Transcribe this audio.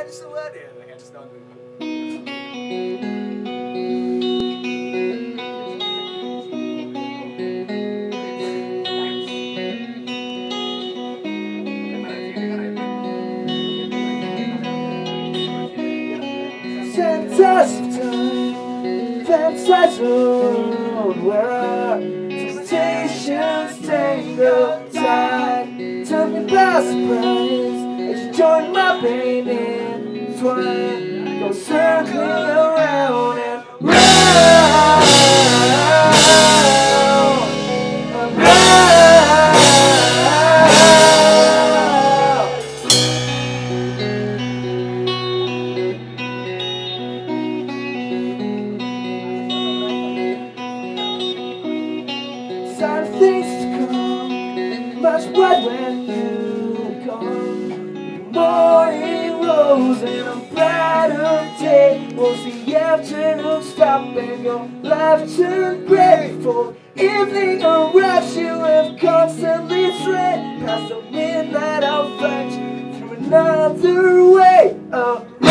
just so ada yang just tahun dulu. Fantasize on where our temptations tangle tight. Took me by surprise as you joined my pain and twine. Go circling around and round and round. Sign of things to come, much white when you come. Morning rose and a brighter day. Was the afternoon stop and your life turned grateful. Evening arrives, you have constantly strayed past the midnight I'll find you through another way.